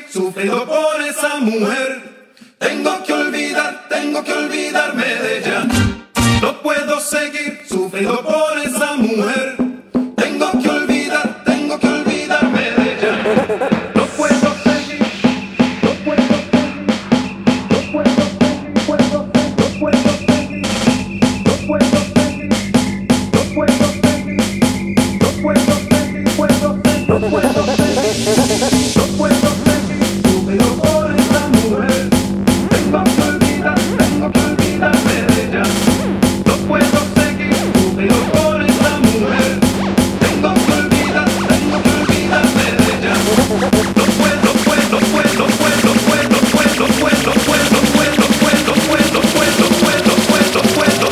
sufriendo por esa mujer. Tengo que olvidarme de ella. No puedo seguir sufriendo por esa mujer. Tengo que olvidarme de ella. No puedo seguir, no puedo seguir, no puedo seguir, no puedo seguir, no puedo seguir, no puedo seguir, no puedo seguir, no puedo seguir, no puedo seguir, no puedo seguir sufriendo por esa mujer. Tengo que olvidarme de ella. No puedo seguir sufriendo por esa mujer. Tengo que olvidarme de ella. No puedo, puedo, puedo, puedo, puedo, puedo, puedo, puedo, puedo, puedo, puedo, puedo, puedo, puedo,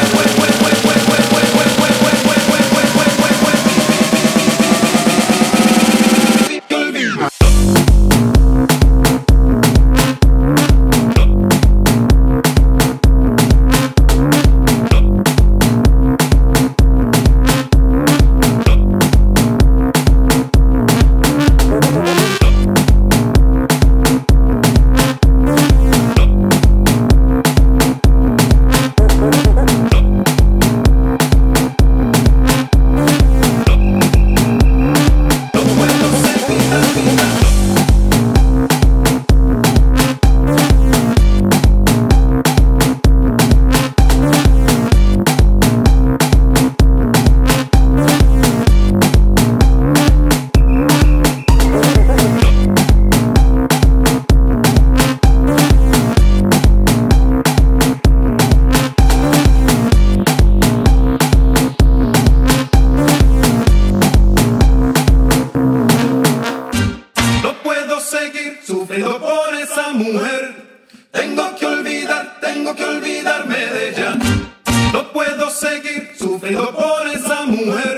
sufriendo por esa mujer. Tengo que olvidarme de ella. No puedo seguir sufriendo por esa mujer.